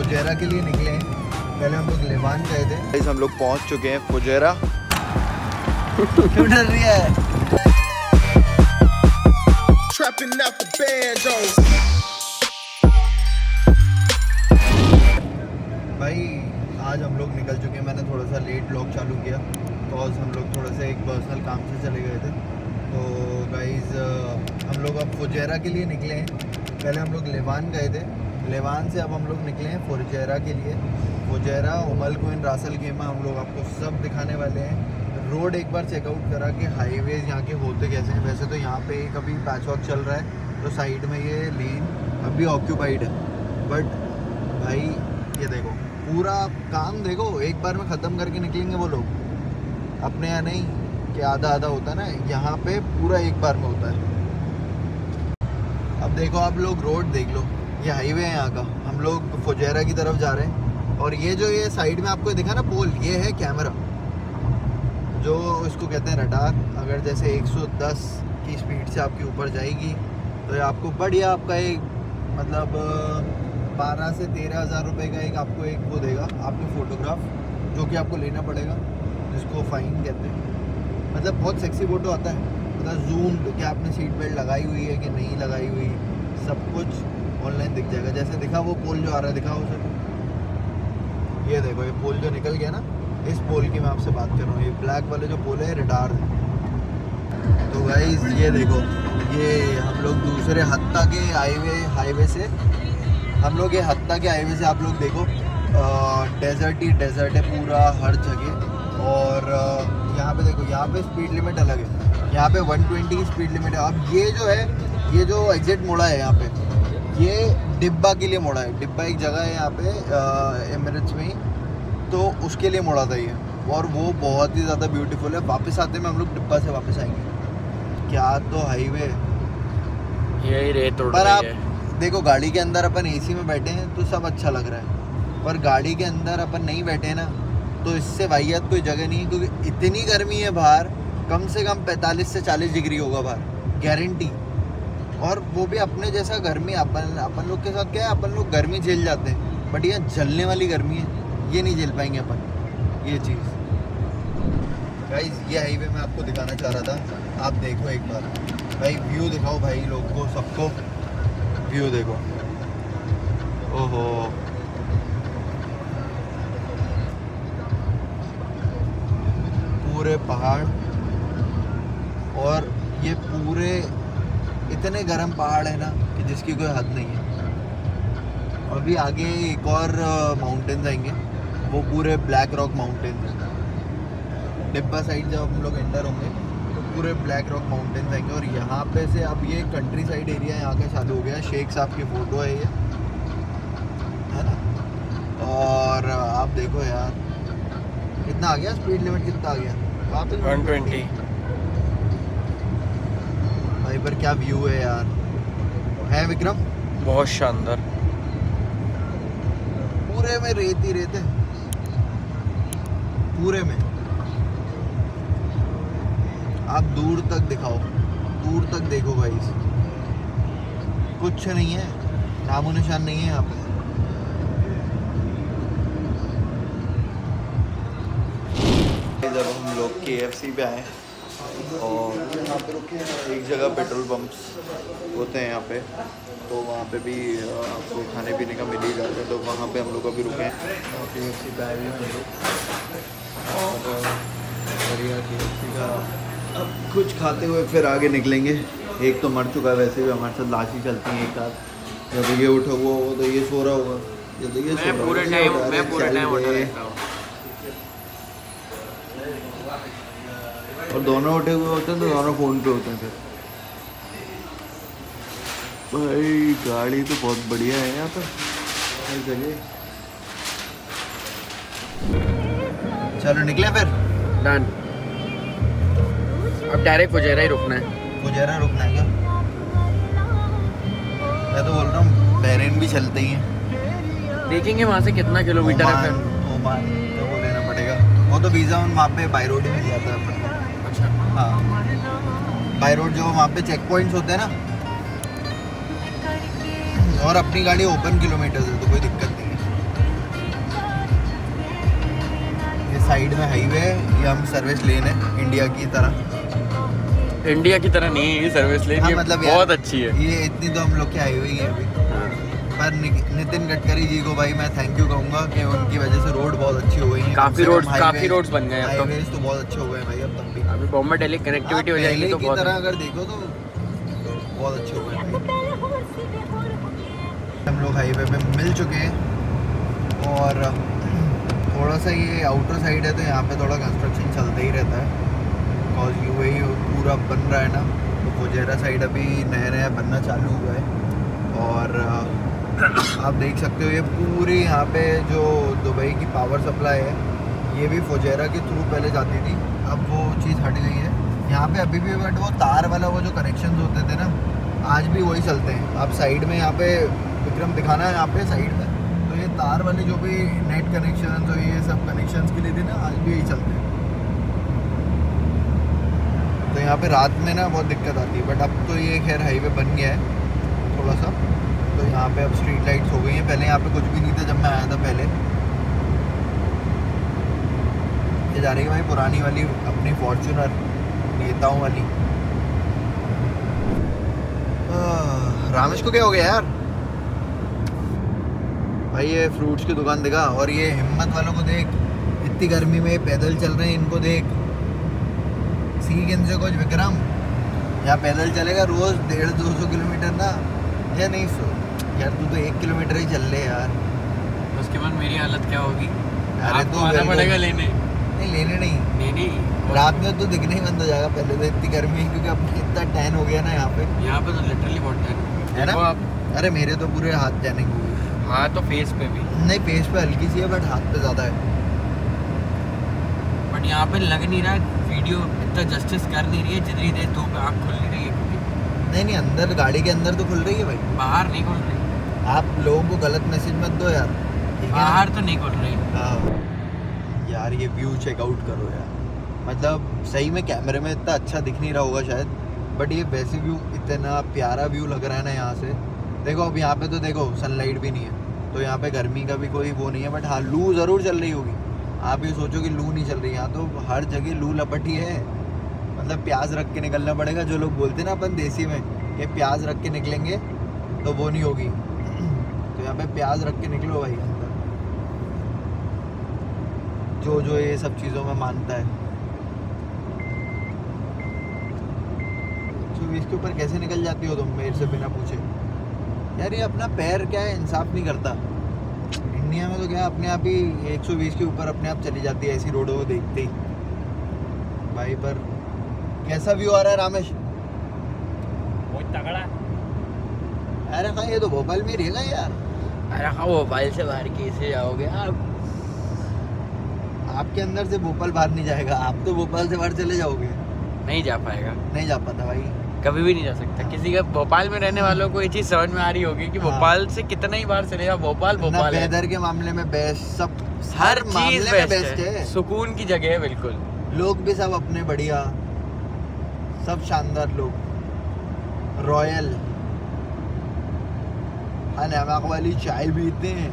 Fujairah के लिए निकले हैं। पहले हम लोग लेवान गए थे। हम लोग पहुंच चुके हैं फुजेरा। क्यों डर रही है? भाई आज हम लोग निकल चुके हैं। मैंने थोड़ा सा लेट व्लॉग चालू किया बिकॉज हम लोग थोड़ा सा एक पर्सनल काम से चले गए थे। तो गाइज हम लोग अब फुजेरा के लिए निकले हैं। पहले हम लोग लेवान गए थे। लेवान से अब हम लोग निकले हैं फुजेरा के लिए। फुजेरा, उमल क्वीन, रासल खेमा हम लोग आपको सब दिखाने वाले हैं। रोड एक बार चेकआउट करा कि हाईवेज यहाँ के होते कैसे हैं। वैसे तो यहाँ पे कभी पैच वॉक चल रहा है तो साइड में ये लेन अभी ऑक्यूपाइड है, बट भाई ये देखो पूरा काम देखो, एक बार में ख़त्म करके निकलेंगे वो लोग। अपने यहाँ नहीं कि आधा आधा होता है ना, यहाँ पे पूरा एक बार में होता है। अब देखो आप लोग रोड देख लो, ये हाईवे है यहाँ का। हम लोग फुजेरा की तरफ जा रहे हैं और ये जो ये साइड में आपको दिखा ना पोल, ये है कैमरा, जो इसको कहते हैं रडार। अगर जैसे 110 की स्पीड से आपके ऊपर जाएगी तो ये आपको बढ़िया आपका एक मतलब 12 से 13 हज़ार रुपये का एक आपको एक वो देगा आपके फ़ोटोग्राफ, जो कि आपको लेना पड़ेगा, जिसको फ़ाइन कहते हैं। मतलब बहुत सेक्सी फ़ोटो आता है, मतलब जूम कि आपने सीट बेल्ट लगाई हुई है कि नहीं लगाई हुई, सब कुछ ऑनलाइन दिख जाएगा। जैसे दिखा वो पोल जो आ रहा है, दिखाओ उसे। ये देखो ये पोल जो निकल गया ना, इस पोल की मैं आपसे बात कर रहा हूँ। ये ब्लैक वाले जो पोल है रडार। तो गाइस ये देखो, ये हम लोग दूसरे हत्ता के हाईवे से हम लोग ये हत्ता के हाईवे से आप लोग देखो डेजर्ट ही डेजर्ट है पूरा हर जगह। और यहाँ पे देखो, यहाँ पे स्पीड लिमिट अलग है, यहाँ पे 120 की स्पीड लिमिट है। अब ये जो है, ये जो एग्जिट मोड़ा है यहाँ पे, ये डिब्बा के लिए मोड़ा है। डिब्बा एक जगह है यहाँ पे एमिरेट्स में ही, तो उसके लिए मोड़ा था ये, और वो बहुत ही ज़्यादा ब्यूटीफुल है। वापस आते में हम लोग डिब्बा से वापस आएंगे। क्या तो हाईवे, यही रेत उड़ पर रही आप है। देखो गाड़ी के अंदर अपन एसी में बैठे हैं तो सब अच्छा लग रहा है, पर गाड़ी के अंदर अपन नहीं बैठे हैं ना, तो इससे वाहियात कोई जगह नहीं है। क्योंकि इतनी गर्मी है बाहर, कम से कम 45 से 40 डिग्री होगा बाहर, गारंटी। और वो भी अपने जैसा गर्मी। अपन लोग के साथ क्या है, अपन लोग गर्मी झेल जाते हैं, बट ये जलने वाली गर्मी है, ये नहीं झेल पाएंगे अपन ये चीज़। गाइस ये हाईवे मैं आपको दिखाना चाह रहा था, आप देखो एक बार। भाई व्यू दिखाओ भाई, लोग को सबको व्यू देखो। ओहो पूरे पहाड़, और ये पूरे इतने गर्म पहाड़ है ना कि जिसकी कोई हद नहीं है। अभी आगे एक और माउंटेन्स आएंगे, वो पूरे ब्लैक रॉक माउंटेन्स हैं। डिब्बा साइड जब हम लोग एंटर होंगे तो पूरे ब्लैक रॉक माउंटेन्स आएंगे। और यहाँ पे से अब ये कंट्री साइड एरिया यहाँ का चालू हो गया। शेख साहब की फ़ोटो है ये, है ना। और आप देखो यार कितना आ गया स्पीड लिमिट, कितना आ गया वापस 120 भाई। पर क्या व्यू है यार, है विक्रम, बहुत शानदार। पूरे में रेत ही रेत है, पूरे में। आप दूर तक दिखाओ, दूर तक देखो भाई, कुछ नहीं है, नामो निशान नहीं है यहाँ पे। जब हम लोग KFC पे आए और यहाँ पे रुके हैं, एक जगह पेट्रोल पंप्स होते हैं यहाँ पे, तो वहाँ पे भी आपको खाने पीने का मिल ही जाता है। तो वहाँ पे हम लोग अभी रुके हैं। KFC पे आए हुए हैं हम लोग, और बढ़िया KFC का अब कुछ खाते हुए फिर आगे निकलेंगे। एक तो मर चुका है, वैसे भी हमारे साथ लाश ही चलती है एक साथ। जब ये उठा हुआ हो तो ये सो रहा होगा, ये देखिए मैं पूरे टाइम उठा रहता हूँ। और दोनों उठे हुए होते हैं तो दोनों फ़ोन पे होते हैं। फिर भाई गाड़ी तो बहुत बढ़िया है यहाँ पर, हर जगह। चलो निकले फिर, डन। अब डायरेक्ट फुजेरा ही रुकना है। फुजेरा रुकना है क्या? मैं तो बोल रहा हूँ बहरीन भी चलते ही हैं, देखेंगे वहाँ से कितना किलोमीटर है। फिर ओमान तो वो लेना पड़ेगा, वो तो वीज़ा वहाँ पे बाई रोड ही मिल जाता है अपन को। अच्छा हाँ, बाई रोड जो वहाँ पे चेक पॉइंट्स होते हैं ना, और अपनी गाड़ी ओपन किलोमीटर है तो कोई दिक्कत नहीं है। साइड में हाईवे है, ये हम सर्विस लेन है इंडिया की तरह। इंडिया की तरह नहीं है ये सर्विस लेन, हाँ, ये मतलब बहुत अच्छी है। ये इतनी तो हम लोग की हाईवे ही है अभी। पर नितिन गडकरी जी को भाई मैं थैंक यू कहूँगा कि उनकी वजह से रोड बहुत अच्छी हो गई है। काफी रोड्स बन गए अब तो। हाईवेज तो बहुत अच्छे हो गए भाई अब तक भी। अभी बॉम्बे दिल्ली कनेक्टिविटी हो जाएगी तो बहुत तरह अगर देखो तो बहुत अच्छे हो गए भाई। हम लोग हाईवे पे मिल चुके हैं और थोड़ा सा ये आउटर साइड है तो यहाँ पे थोड़ा कंस्ट्रक्शन चलता ही रहता है, बिकॉज ये वही पूरा बन रहा है ना। तो फुजेरा साइड अभी नया नया बनना चालू हुआ है और आप देख सकते हो ये पूरी यहाँ पे जो दुबई की पावर सप्लाई है ये भी फुजेरा के थ्रू पहले जाती थी, अब वो चीज़ हट गई है। यहाँ पे अभी भी बट वो तार वाला वो जो कनेक्शन होते थे ना आज भी वही चलते हैं। आप साइड में यहाँ पे विक्रम दिखाना है यहाँ पे साइड में, तो ये तार वाले जो भी नेट कनेक्शन तो ये सब कनेक्शंस के लिए थे ना आज भी यही चलते हैं। तो यहाँ पे रात में ना बहुत दिक्कत आती है, बट अब तो ये खैर हाईवे बन गया है थोड़ा सा, तो यहाँ पे अब स्ट्रीट लाइट्स हो गई हैं। पहले यहाँ पे कुछ भी नहीं था जब मैं आया था पहले। ये जा रही है भाई पुरानी वाली अपनी फॉर्च्यूनर नेताओं वाली। रामेश को क्या हो गया यार भाई? ये फ्रूट्स की दुकान दिखा और ये हिम्मत वालों को देख, इतनी गर्मी में पैदल चल रहे हैं, इनको देख। सीख इनसे कुछ विक्रम, यहाँ पैदल चलेगा रोज 150-200 किलोमीटर ना, या नहीं सो यार तू तो 1 किलोमीटर ही चल ले यार। उसके बाद मेरी हालत क्या होगी? अरे तो आना पड़ेगा लेने। नहीं लेने नहीं, रात में तो दिखने ही बंद हो जाएगा। पहले तो इतनी गर्मी है क्योंकि अब इतना टैन हो गया ना यहाँ पे तो लिटरली बहुत टैन है ना आप। अरे मेरे तो पूरे हाथ टैनिंग हुए। हाँ तो फेस पे भी नहीं, फेस पे हल्की सी है बट हाथ पे ज़्यादा है। बट यहाँ पे लग नहीं रहा है वीडियो इतना जस्टिस कर नहीं रही है जितनी देर धूप आँख खुल नहीं रही है। नहीं अंदर गाड़ी के अंदर तो खुल रही है भाई, बाहर नहीं खुल रही। आप लोगों को गलत मैसेज मत दो यार, बाहर तो नहीं खुल रही। हाँ यार ये व्यू चेकआउट करो यार, मतलब सही में कैमरे में इतना अच्छा दिख नहीं रहा होगा शायद, बट ये वैसे व्यू इतना प्यारा व्यू लग रहा है ना यहाँ से। देखो अब यहाँ पे तो देखो सनलाइट भी नहीं है तो यहाँ पे गर्मी का भी कोई वो नहीं है, बट हाँ लू ज़रूर चल रही होगी। आप ये सोचो कि लू नहीं चल रही, यहाँ तो हर जगह लू लपटी है। मतलब प्याज रख के निकलना पड़ेगा, जो लोग बोलते हैं ना अपन देसी में कि प्याज रख के निकलेंगे तो वो नहीं होगी। तो यहाँ पे प्याज रख के निकलो भाई अंदर, जो जो ये सब चीज़ों में मानता है। तो इसके ऊपर कैसे निकल जाती हो तुम मेरे से बिना पूछे? यार ये अपना पैर क्या है इंसाफ नहीं करता। इंडिया में तो क्या अपने आप ही 120 के ऊपर अपने आप चली जाती है ऐसी रोडों को देखते ही भाई। पर कैसा व्यू आ रहा है रामेश? बहुत तगड़ा। अरे हाँ ये तो भोपाल में रहेगा यार। अरे हाँ भोपाल से बाहर कैसे जाओगे आप? आपके अंदर से भोपाल बाहर नहीं जाएगा, आप तो भोपाल से बाहर चले जाओगे। नहीं जा पाएगा, नहीं जा पाता भाई, कभी भी नहीं जा सकता। किसी का भोपाल में रहने वालों को ये चीज समझ में आ रही होगी कि भोपाल से कितना ही बार चलेगा, भोपाल भोपाल है। वेदर के मामले में बेस्ट, सब हर चीज बेस्ट है, सुकून की जगह है बिल्कुल। लोग भी सब अपने बढ़िया, सब शानदार लोग, रॉयल, नमक वाली चाय भी पीते हैं।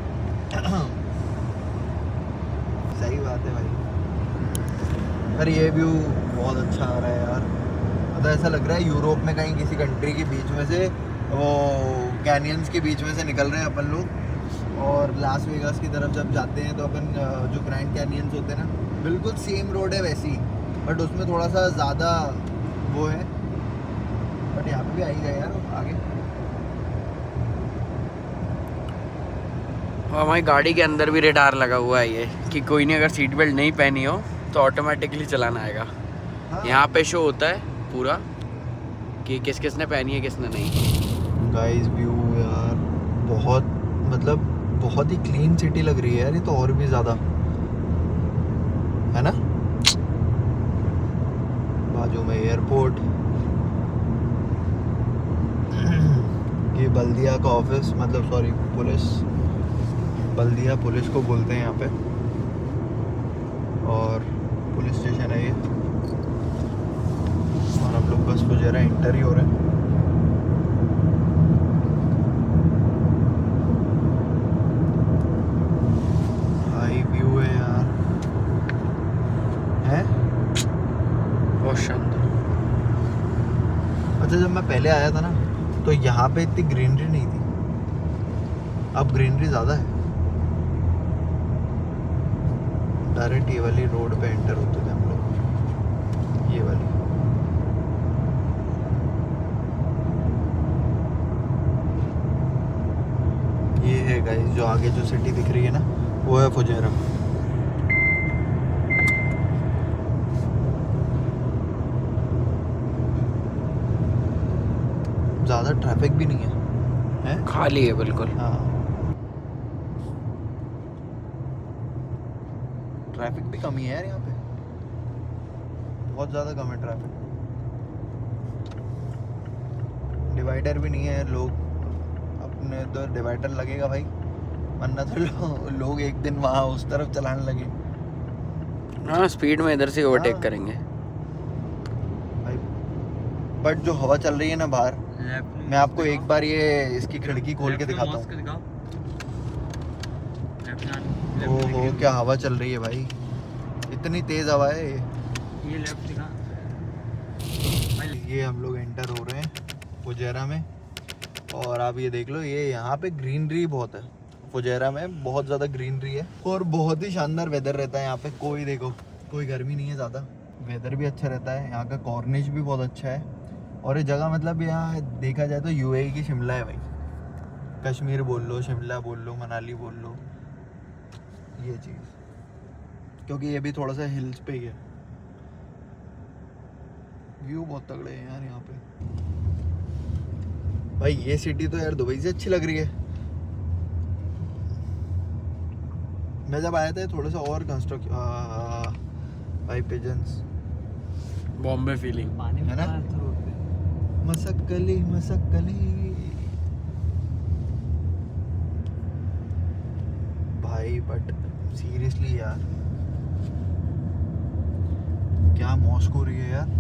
सही बात है भाई। पर ये व्यू बहुत अच्छा आ रहा है यार, मतलब ऐसा लग रहा है यूरोप में कहीं किसी कंट्री के बीच में से, वो कैनियंस के बीच में से निकल रहे हैं अपन लोग। और लास वेगास की तरफ जब जाते हैं तो अपन जो ग्रैंड कैनियंस होते हैं ना, बिल्कुल सेम रोड है वैसी, बट उसमें थोड़ा सा ज़्यादा वो है। बट यहाँ पे भी आई गए यार आगे। हमारी गाड़ी के अंदर भी रेडार लगा हुआ है ये कि कोई ने अगर सीट बेल्ट नहीं पहनी हो तो ऑटोमेटिकली चलाना आएगा। हाँ। यहाँ पे शो होता है पूरा कि किस किस ने पहनी है किसने नहीं। गाइस व्यू यार बहुत, मतलब बहुत ही क्लीन सिटी लग रही है यार, ये तो और भी ज़्यादा है ना। बाजू में एयरपोर्ट, ये बल्दिया का ऑफिस, मतलब सॉरी पुलिस, बल्दिया पुलिस को बोलते हैं यहाँ पे, और पुलिस स्टेशन है ये। और हम लोग बस फुजेरा इंटर ही हो रहे हैं। हाई व्यू है यार, मैं पहले आया था ना तो यहाँ पे इतनी ग्रीनरी नहीं थी, अब ग्रीनरी ज़्यादा है। डायरेक्ट ये वाली रोड पे एंटर होते थे हम लोग, ये वाली। ये है गाइस जो आगे जो सिटी दिख रही है ना, वो है फुजेरा। ज़्यादा ट्रैफिक भी नहीं है, खाली है बिल्कुल। हाँ, ट्रैफिक भी कम ही है यार यहाँ पे, बहुत ज़्यादा कम है ट्रैफिक। डिवाइडर भी नहीं है, लोग अपने तो डिवाइडर लगेगा भाई, वरना तो लोग एक दिन वहाँ उस तरफ चलाने लगे। हाँ, स्पीड में इधर से ओवरटेक हाँ। करेंगे भाई बट जो हवा चल रही है ना बाहर, मैं आपको एक बार ये इसकी खिड़की खोल के दिखाता हूँ। ओहो क्या हवा चल रही है भाई, इतनी तेज हवा है। ये लेफ्ट दिखा। ये हम लोग एंटर हो रहे हैं फुजेरा में, और आप ये देख लो, ये यहाँ पे ग्रीनरी बहुत है। फुजेरा में बहुत ज़्यादा ग्रीनरी है और बहुत ही शानदार वेदर रहता है यहाँ पे। कोई देखो, कोई गर्मी नहीं है ज़्यादा, वेदर भी अच्छा रहता है। यहाँ का कॉर्निश भी बहुत अच्छा है, और ये जगह मतलब यहाँ देखा जाए तो यूएई की शिमला है भाई। कश्मीर बोल लो, शिमला बोल लो, मनाली बोल लो, ये चीज़, क्योंकि ये भी थोड़ा सा हिल्स पे ही है। व्यू बहुत तगड़े हैं यार यहाँ पे भाई। ये सिटी तो यार दुबई से अच्छी लग रही है। मैं जब आया था थोड़ा सा और कंस्ट्रक्ट भाई, पिजन्स, बॉम्बे फीलिंग है ना, मसक्कली मसक्कली भाई। बट सीरियसली यार क्या मॉस्को हो रही है यार।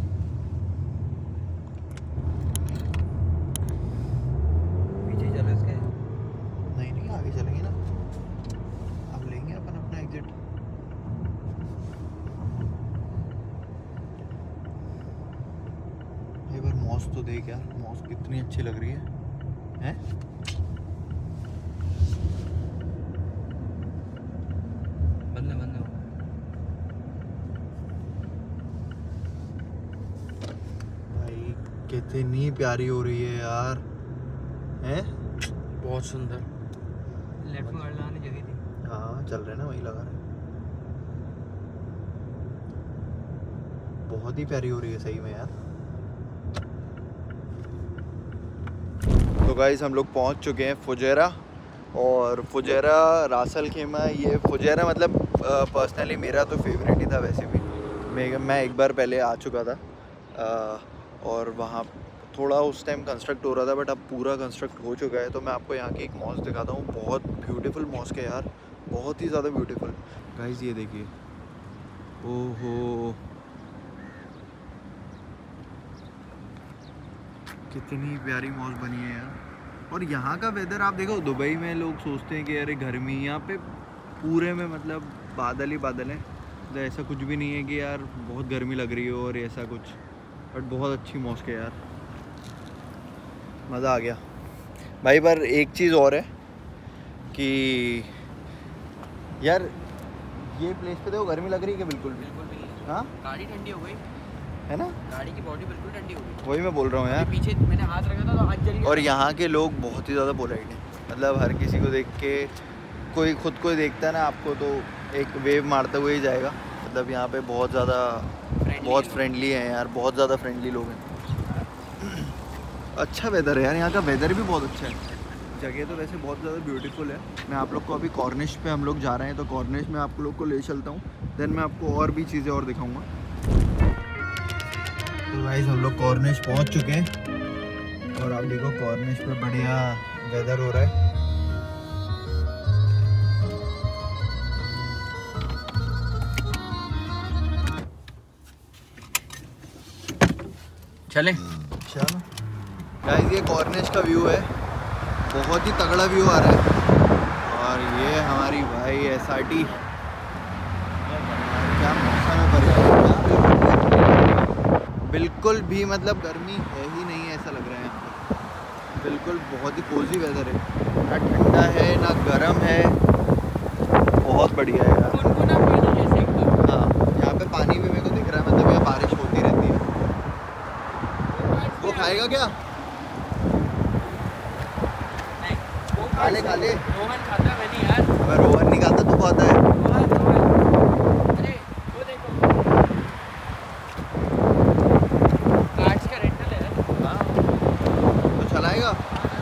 पीछे चलो इसके। नहीं आगे चलेंगे ना, अब लेंगे अपन अपना एग्जिट। एक बार मॉस्क तो देख यार, मॉस्क कितनी अच्छी लग रही है? भाई कितनी प्यारी हो रही है यार, हैं? बहुत सुंदर। लेफ्ट में लगाने जगह थी। हाँ चल रहे ना, वही लगा रहे। बहुत ही प्यारी हो रही है सही में यार। तो गाइस हम लोग पहुंच चुके हैं फुजेरा, और फुजेरा रासल खेमा। ये फुजेरा मतलब पर्सनली मेरा तो फेवरेट ही था वैसे भी। मैं एक बार पहले आ चुका था, और वहाँ थोड़ा उस टाइम कंस्ट्रक्ट हो रहा था, बट अब पूरा कंस्ट्रक्ट हो चुका है। तो मैं आपको यहाँ की एक मॉस्क दिखाता हूँ, बहुत ब्यूटीफुल मॉस्क है यार, बहुत ही ज़्यादा ब्यूटीफुल। गाइस ये देखिए, ओहो कितनी प्यारी मॉस्क बनी है यार। और यहाँ का वेदर आप देखो, दुबई में लोग सोचते हैं कि अरे गर्मी, यहाँ पे पूरे में मतलब बादल ही बादल हैं। तो ऐसा कुछ भी नहीं है कि यार बहुत गर्मी लग रही हो और ऐसा कुछ, बट बहुत अच्छी मॉस्क है यार, मज़ा आ गया भाई। पर एक चीज़ और है कि यार ये प्लेस पे देखो, गर्मी लग रही है कि बिल्कुल भी? बिल्कुल भी नहीं। हाँ, गाड़ी ठंडी हो गई है ना, गाड़ी की बॉडी बिल्कुल ठंडी हो गई। वही मैं बोल रहा हूँ यार। पीछे मैंने हाथ रखा था तो हाथ जल गया। और यहाँ के लोग बहुत ही ज़्यादा पोलाइट हैं, मतलब हर किसी को देख के, कोई खुद को देखता है ना आपको तो एक वेव मारते हुए ही जाएगा। मतलब यहाँ पे बहुत ज़्यादा बहुत फ्रेंडली हैं यार, बहुत ज़्यादा फ्रेंडली लोग हैं। अच्छा वेदर है यार, यहाँ का वेदर भी बहुत अच्छा है। जगह तो वैसे बहुत ज़्यादा ब्यूटीफुल है। मैं आप लोग को अभी कॉर्निश पे हम लोग जा रहे हैं, तो कॉर्निश में आप लोग को ले चलता हूँ, देन मैं आपको और भी चीज़ें और दिखाऊँगा। तो गाइस हम लोग कॉर्निश पहुँच चुके हैं, और आप देखो कॉर्निश पे बढ़िया वेदर हो रहा है। चले चलो गाइस, ये कॉर्निश का व्यू है, बहुत ही तगड़ा व्यू आ रहा है। और ये हमारी भाई SRT, क्या मौसम है, पर बिल्कुल भी मतलब गर्मी है ही नहीं है बिल्कुल बहुत ही कोजी वेदर है, ना ठंडा है ना गर्म है, बहुत बढ़िया है यार। हाँ, यहाँ पे पानी भी मेरे को दिख रहा है, मतलब यहाँ बारिश होती रहती है। वो खाएगा क्या? खाले खाले। रोहन खाता है, मैंने यार। अगर रोहन नहीं खाता तो खाता है। अरे वो देखो, कार्ड्स का रेंटल है। हाँ, तो चलाएगा।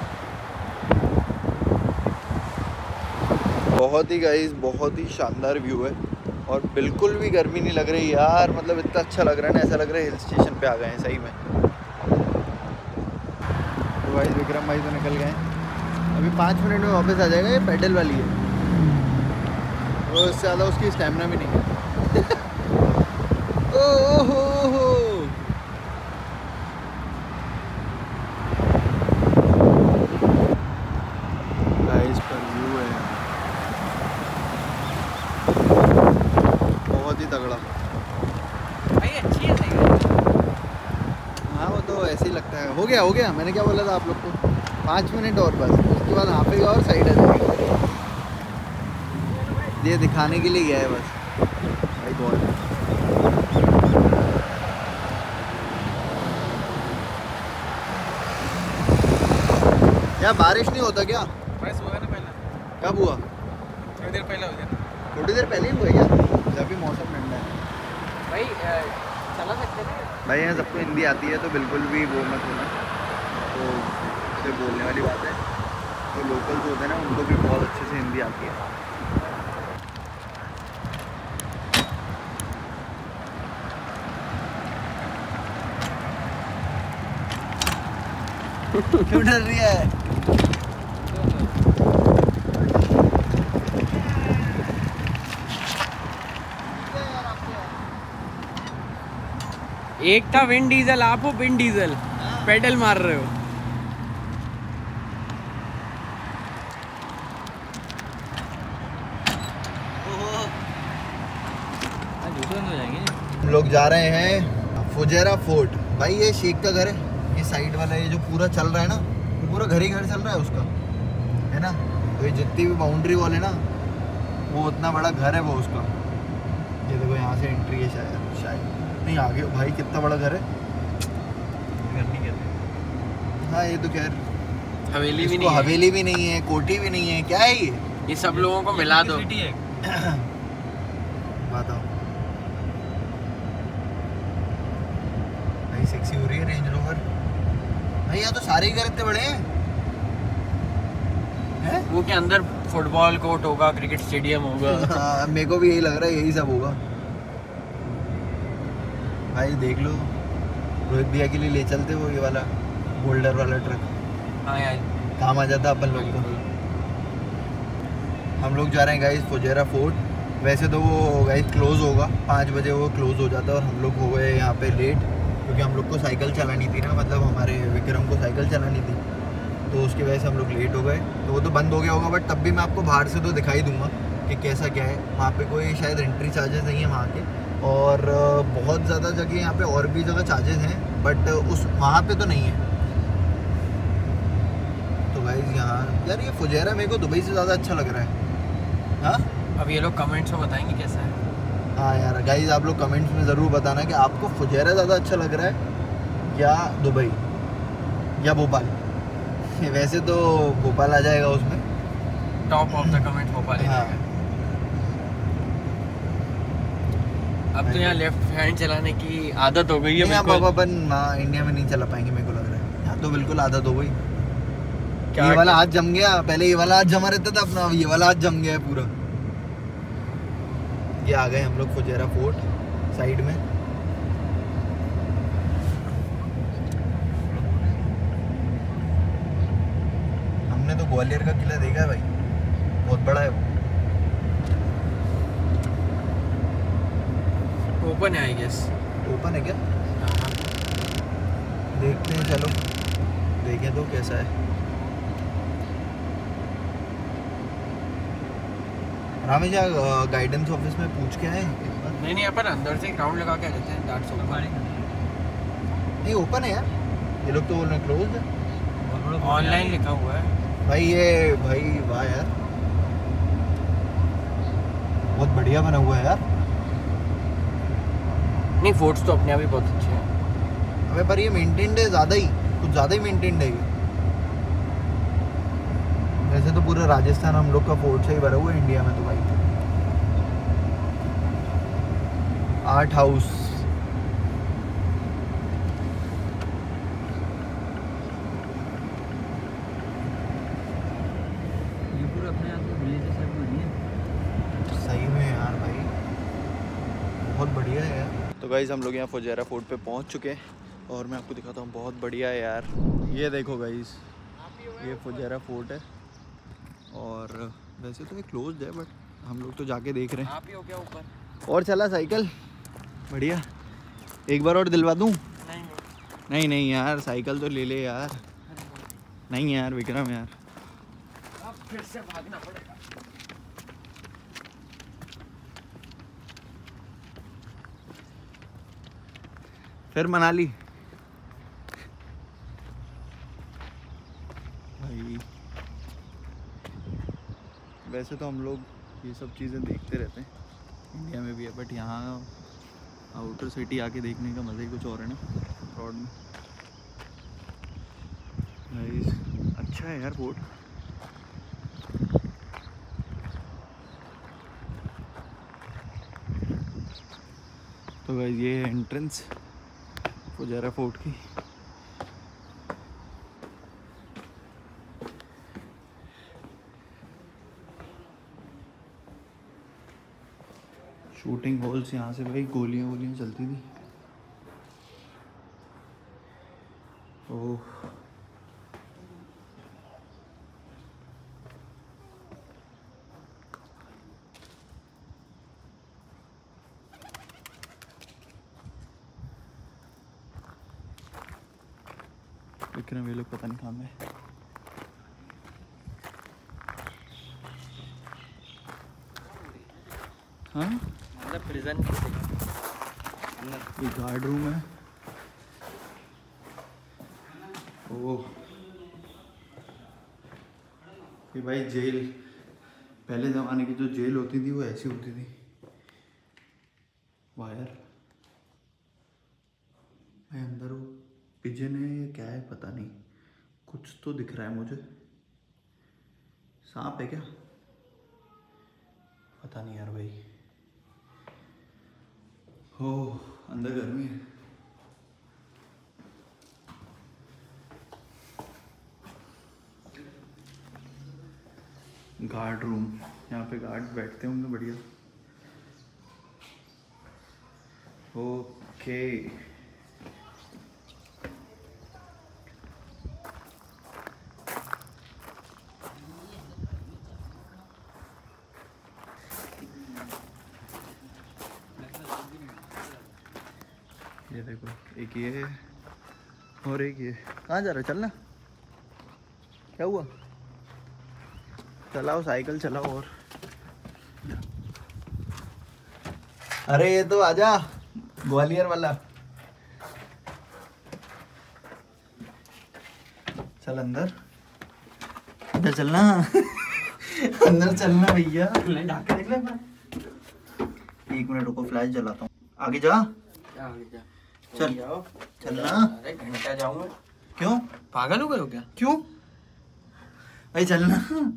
बहुत ही गाइस, बहुत ही शानदार व्यू है और बिल्कुल भी गर्मी नहीं लग रही यार, मतलब इतना अच्छा लग रहा है ना, ऐसा लग रहा है हिल स्टेशन पे आ गए हैं सही में। तो भाई विक्रम भाई तो निकल गए, अभी 5 मिनट में वापस आ जाएगा। ये पैडल वाली है, वो इससे ज़्यादा उसकी स्टैमिना भी नहीं है। ओहो गाइस, पर व्यू है बहुत ही तगड़ा। भाई अच्छी है, सही है। हाँ, वो तो ऐसे ही लगता है। हो गया, मैंने क्या बोला था आप लोग को, 5 मिनट और बस, उसके बाद हाफेगा और साइड आ जाएगा। ये दिखाने के लिए गया है बस भाई, बहुत क्या बारिश नहीं होता क्या? बस हुआ ना पहला, कब हुआ? थोड़ी देर पहले हो गया। थोड़ी देर पहले ही हुआ क्या? जब भी मौसम ठंडा है भाई चला सकते थे भाई। यहाँ सबको हिंदी आती है तो बिल्कुल भी वो मत होना, तो उससे बोलने वाली बात है। तो लोकल्स होते हैं ना, उनको भी बहुत अच्छे से हिंदी आती है। क्यों डर रही है? एक था विंड डीजल, आप हो विंड डीजल, पेडल मार रहे हो। हम लोग जा रहे हैं फुजेरा फोर्ट। भाई ये शेख का घर है, ये साइड वाला, ये जो पूरा चल रहा है ना, वो पूरा घर ही घर चल रहा है उसका, है ना। तो ये जितनी भी बाउंड्री वॉल है ना, वो उतना बड़ा घर है वो उसका। ये देखो यहाँ से एंट्री है शायद नहीं, आगे भाई कितना बड़ा घर है। हाँ, ये तो खैर हवेली भी इसको नहीं है। हवेली भी नहीं है, कोठी भी नहीं है, क्या है ये सब लोगों को मिला दो। बताओ भाई, सेक्सी हो रही है रेंज रोवर। भाई यहाँ तो सारे ही घर इतने बड़े हैं। वो के अंदर फुटबॉल कोर्ट होगा, क्रिकेट स्टेडियम होगा। हाँ, मेरे को भी यही लग रहा है, यही सब होगा। भाई देख लो, रोहित भैया के लिए ले चलते वो ये वाला बोल्डर वाला ट्रक। हाँ यार, काम आ जाता अपन लोग को। हम लोग जा रहे हैं गाइस फुजेरा फोर्ट। वैसे तो वो गाइस क्लोज़ होगा, 5 बजे वो क्लोज़ हो जाता है, और हम लोग हो गए यहाँ पे लेट, क्योंकि हम लोग को साइकिल चलानी थी ना, मतलब हमारे विक्रम को साइकिल चलानी थी, तो उसकी वजह से हम लोग लेट हो गए। तो वो तो बंद हो गया होगा, बट तब भी मैं आपको बाहर से तो दिखाई दूंगा कि कैसा क्या है। वहाँ पे कोई शायद एंट्री चार्जेस नहीं है वहाँ के, और बहुत ज़्यादा जगह यहाँ पे और भी जगह चार्जेस हैं, बट उस वहाँ पे तो नहीं है। तो गाइस यहाँ यार ये फुजेरा मेरे को दुबई से ज़्यादा अच्छा लग रहा है। हाँ, अब ये लोग कमेंट्स में बताएंगे कैसा है। हाँ यार गाइस, आप लोग कमेंट्स में ज़रूर बताना कि आपको फुजेरा ज़्यादा अच्छा लग रहा है या दुबई या भोपाल। वैसे तो भोपाल आ जाएगा उसमें, top of the comment Bhopal. हाँ। अब तो यहाँ लेफ्ट हैंड चलाने की आदत हो गई है। यहाँ पापा अपन इंडिया में नहीं चला पाएंगे मेरे को लग रहा है, यहाँ तो बिल्कुल आदत हो गई। क्या ये वाला हाथ जम गया, पहले ये वाला हाथ जमा रहता था अपना, अब ये वाला हाथ जम गया है पूरा। ये आ गए हम लोग फुजेरा फोर्ट साइड में। हमने तो ग्वालियर का किला देखा है भाई, बहुत बड़ा है वो। ओपन है आई गेस। ओपन है क्या? देखते हैं, चलो देखें तो कैसा है। रामेश गाइडेंस ऑफिस में पूछ के आए? नहीं अपन अंदर से राउंड लगा के रहते हैं, दैट्स ओपन। नहीं ओपन है यार, ये लोग तो बोल रहे हैं क्लोज है। ऑनलाइन लिखा हुआ है भाई। ये भाई वाह यार, बहुत बढ़िया बना हुआ है यार। नहीं, फोर्ट्स तो अपने आप ही बहुत अच्छे हैं। अबे पर ये मेंटेन्ड है ज़्यादा ही, कुछ ज़्यादा ही मेंटेन्ड है ये। वैसे तो पूरा राजस्थान हम लोग का फोर्ट से ही भरा हुआ है इंडिया में तो भाई। आर्ट हाउस, ये पूरा अपने आप को विलेज जैसा बनी है। सही में यार भाई बहुत बढ़िया है यार। तो गाइज़ हम लोग यहाँ फुजेरा फोर्ट पे पहुँच चुके हैं और मैं आपको दिखाता हूँ, बहुत बढ़िया है यार। ये देखो गाइज़, ये फुजेरा फोर्ट है और वैसे तो ये क्लोज्ड है बट हम लोग तो जाके देख रहे हैं। आप ही हो क्या ऊपर? और चला साइकिल बढ़िया, एक बार और दिलवा दूँ? नहीं नहीं नहीं यार, साइकिल तो ले ले यार। नहीं यार विक्रम यार, अब फिर से भागना पड़ेगा। फिर मनाली भाई। वैसे तो हम लोग ये सब चीज़ें देखते रहते हैं, इंडिया में भी है, बट यहाँ आउटर सिटी आके देखने का मज़ा ही कुछ और है ना अब्रॉड में। गाइस अच्छा है यार फोर्ट। तो गाइस ये है एंट्रेंस फुजेरा फोर्ट की। शूटिंग होल्स यहाँ से भाई गोलियाँ चलती थी। ओह विक्रम ये लोग पता नहीं कहाँ है। हाँ मतलब प्रिजन ये गार्ड रूम है। ओह ये भाई जेल, पहले ज़माने की जो जेल होती थी वो ऐसी होती थी। वायर भाई, अंदर वो पिजन है या क्या है पता नहीं, कुछ तो दिख रहा है मुझे। सांप है क्या, पता नहीं यार भाई। हो अंदर गर्मी है। गार्ड रूम, यहाँ पे गार्ड बैठते होंगे बढ़िया। ओके ये देखो, एक ये है और एक ये। कहाँ जा रहा है, चलना, क्या हुआ, चलाओ साइकिल चलाओ। और अरे ये तो आजा ग्वालियर वाला, चल अंदर, अंदर चलना अंदर चलना भैया। एक मिनट रुको, फ्लैश जलाता हूँ, आगे जा चल, चलना। अरे घंटा जाऊंगा। क्यों, पागल हो गए हो क्या? क्यों भाई, चलना।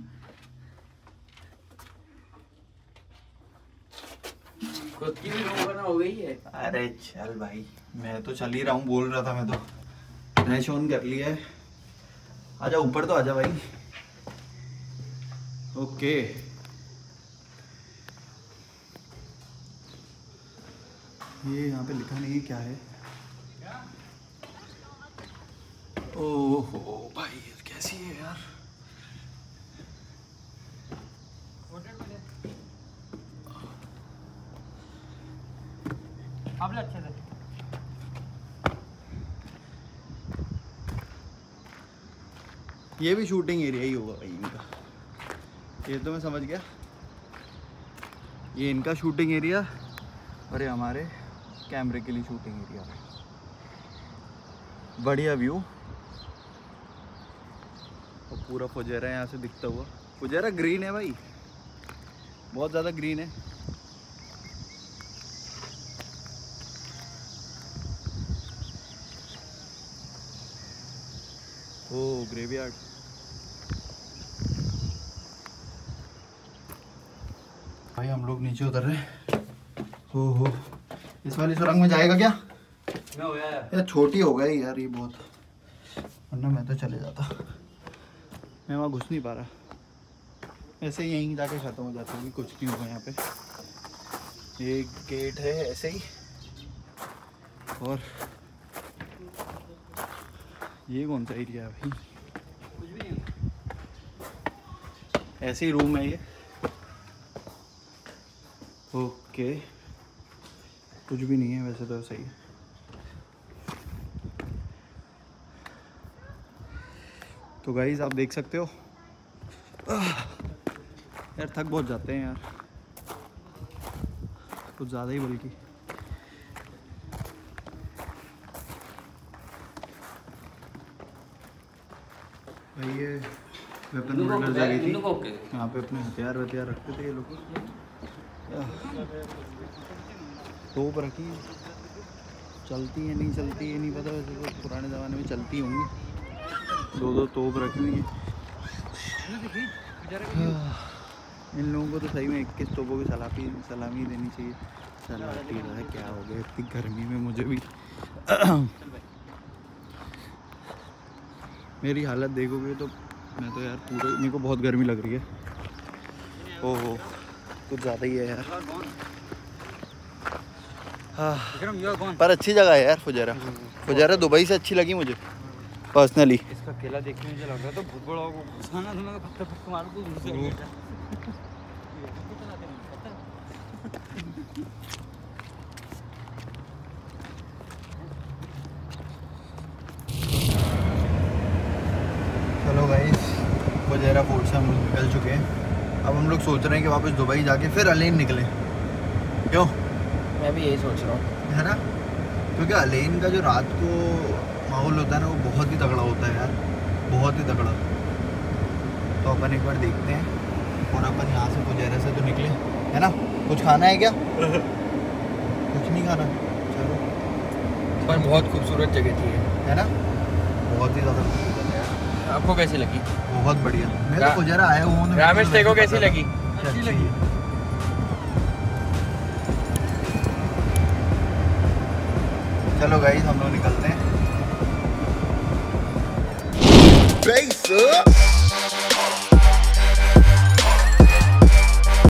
खुद की भी रोकना हो गई है। अरे चल भाई, मैं तो चल ही रहा हूँ, बोल रहा था मैं तो। फ्लैश ऑन कर लिया है, आजा ऊपर तो आजा भाई। ओके ये यहाँ पे लिखा नहीं है क्या है। ओहो भाई कैसी है यार। अच्छे से ये भी शूटिंग एरिया ही होगा भाई इनका, ये तो मैं समझ गया। ये इनका शूटिंग एरिया और ये हमारे कैमरे के लिए शूटिंग एरिया। बढ़िया व्यू, पूरा फुजेरा यहाँ से दिखता हुआ। फुजेरा ग्रीन है भाई, बहुत ज़्यादा ग्रीन है। ओ ग्रेवयार्ड। भाई हम लोग नीचे उतर रहे हैं। हो इस वाली सुरंग में जाएगा क्या? मैं हो यार। यार छोटी हो गई यार ये बहुत, वरना मैं तो चले जाता। मैं वहाँ घुस नहीं पा रहा, ऐसे ही यहीं जाके ख़त्म हो जाता हूँ, कुछ नहीं होगा यहाँ पे। एक गेट है ऐसे ही, और ये कौन सा एरिया है भाई? कुछ भी नहीं। ऐसे ही रूम है ये। ओके, कुछ भी नहीं है वैसे तो, सही है। तो गाइस आप देख सकते हो यार, थक बहुत जाते हैं यार, कुछ ज़्यादा ही बल्कि। भाई ये वेपन होल्डर जगह थी, यहाँ पे अपने हथियार वथियार रखते थे ये लोग। तोप रखी, चलती है नहीं चलती है नहीं पता, वैसे तो पुराने ज़माने में चलती होंगी। 2 तोप रखी हुई हैं। इन लोगों को तो सही में 21 तोपों की सलामी देनी चाहिए। सलाटी है, क्या हो गया इतनी गर्मी में मुझे भी। मेरी हालत देखोगे तो मैं तो यार पूरे, मेरे को बहुत गर्मी लग रही है। ओहो कुछ ज़्यादा ही है यार। हाँ पर अच्छी जगह है यार फुजेरा। फुजेरा दुबई से अच्छी लगी मुझे पर्सनली। इसका केला देखने में लग रहा था बहुत बड़ा होगा, घुसाना तो मैं पत्थर मार दूं घुस जाएगा। चलो गाइस, फुजेरा फोर्ट से हम लोग निकल चुके हैं। अब हम लोग सोच रहे हैं कि वापस दुबई जाके फिर अलेन निकलें। क्यों? मैं भी यही सोच रहा हूँ, है ना, क्योंकि अलेन का जो रात को माहौल होता है ना, वो बहुत ही तगड़ा होता है यार, बहुत ही तगड़ा। तो अपन एक बार देखते हैं। और अपन यहाँ से फुजेरा से तो निकले, है ना? कुछ खाना है क्या? कुछ नहीं खाना, चलो। पर बहुत खूबसूरत जगह थी ये, है ना, बहुत ही ज़्यादा खूबसूरत है यार। आपको कैसी लगी? बहुत बढ़िया। मैं तो फुजेरा आया हूँ। रामेश देखो कैसी लगी? अच्छी लगी। चलो गाइस हम लोग निकलते हैं।